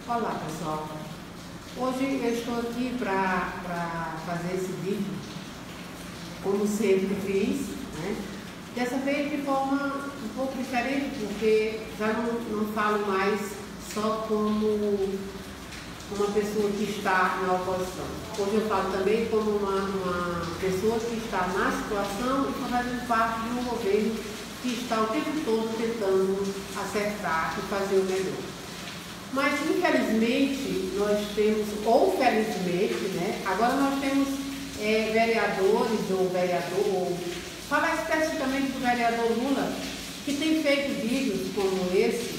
Olá pessoal, hoje eu estou aqui para fazer esse vídeo, como sempre fiz, né? Dessa vez de forma um pouco diferente, porque já não falo mais só como uma pessoa que está na oposição. Hoje eu falo também como uma pessoa que está na situação e fazendo parte de um governo que está o tempo todo tentando acertar e fazer o melhor. Mas, infelizmente, nós temos, ou felizmente, né, agora nós temos vereadores ou falar especificamente do vereador Lula, que tem feito vídeos como esse,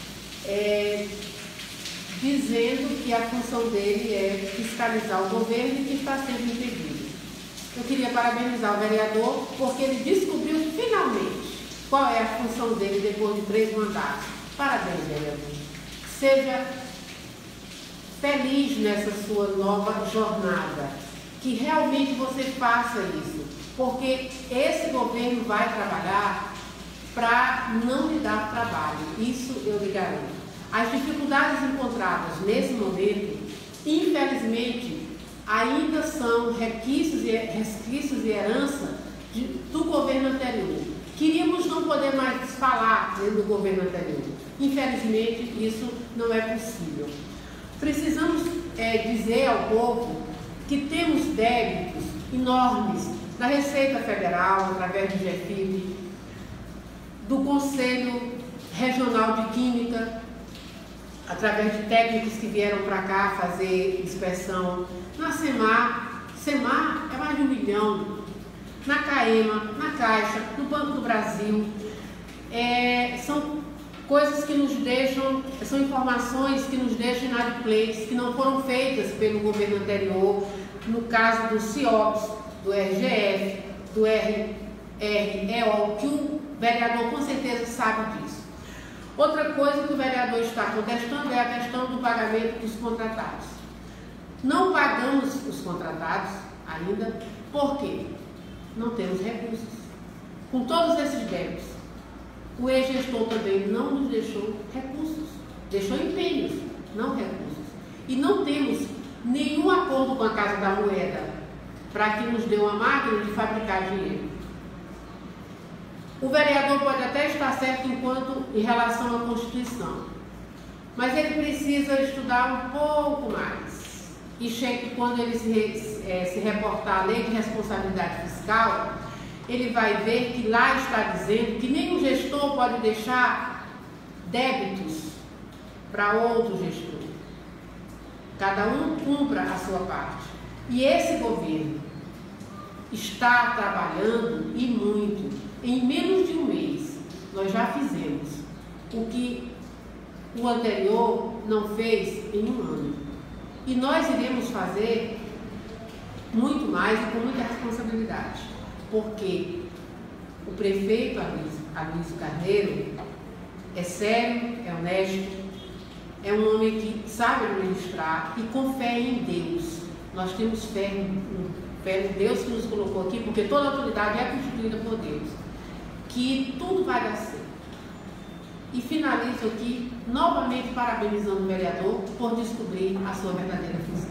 dizendo que a função dele é fiscalizar o governo e que está sendo impedido. Eu queria parabenizar o vereador, porque ele descobriu finalmente qual é a função dele depois de 3 mandatos. Parabéns, vereador. Seja feliz nessa sua nova jornada, que realmente você faça isso, porque esse governo vai trabalhar para não lhe dar trabalho, isso eu lhe garanto. As dificuldades encontradas nesse momento, infelizmente, ainda são resquícios e herança do governo anterior. Queríamos não poder mais falar do governo anterior. Infelizmente, isso não é possível. Precisamos dizer ao povo que temos débitos enormes da Receita Federal, através do GEFIP, do Conselho Regional de Química, através de técnicos que vieram para cá fazer inspeção, na SEMAR é mais de 1 milhão, na CAEMA, na Caixa, no Banco do Brasil. São coisas que nos deixam, são informações que nos deixam inadimplentes, que não foram feitas pelo governo anterior, no caso do CIOPS, do RGF, do REO, que o vereador com certeza sabe disso. Outra coisa que o vereador está contestando é a questão do pagamento dos contratados. Não pagamos os contratados ainda, por quê? Não temos recursos. Com todos esses débitos, o ex-gestor também não nos deixou recursos, deixou empenhos, não recursos. E não temos nenhum acordo com a Casa da Moeda para que nos dê uma máquina de fabricar dinheiro. O vereador pode até estar certo em relação à Constituição, mas ele precisa estudar um pouco mais. E quando ele se reportar à Lei de Responsabilidade Fiscal, ele vai ver que lá está dizendo que nenhum gestor pode deixar débitos para outro gestor. Cada um cumpra a sua parte. E esse governo está trabalhando e muito. Em menos de um mês, nós já fizemos o que o anterior não fez em 1 ano. E nós iremos fazer muito mais e com muita responsabilidade, porque o prefeito Aloysio Carneiro é sério, é honesto, é um homem que sabe administrar e com fé em Deus. Nós temos fé em Deus que nos colocou aqui, porque toda autoridade é constituída por Deus, que tudo vai dar certo. E finalizo aqui novamente parabenizando o vereador por descobrir a sua verdadeira função.